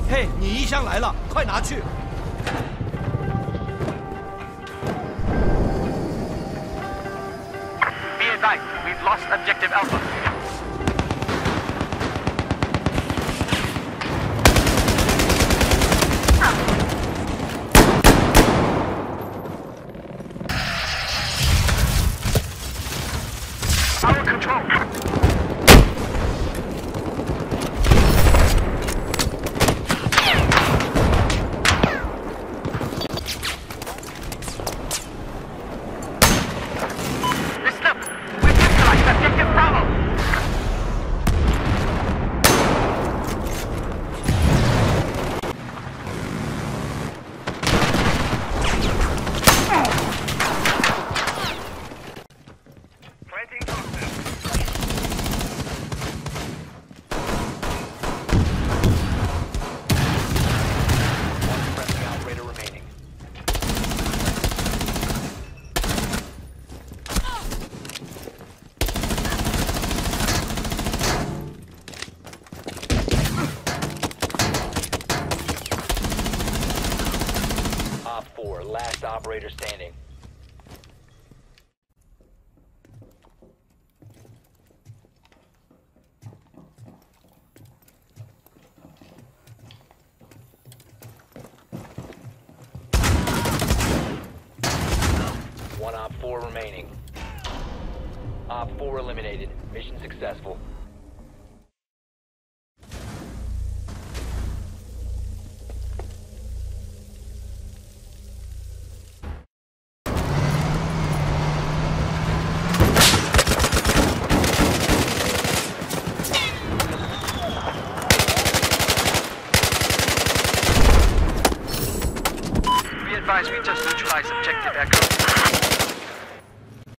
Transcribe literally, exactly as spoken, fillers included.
嘿，你一箱来了，快拿去！ We've lost objective Alpha. Our control. Last operator standing. One Op four remaining. Op four eliminated. Mission successful. Advise we just neutralize objective Echo.